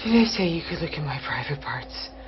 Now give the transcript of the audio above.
Did I say you could look at my private parts?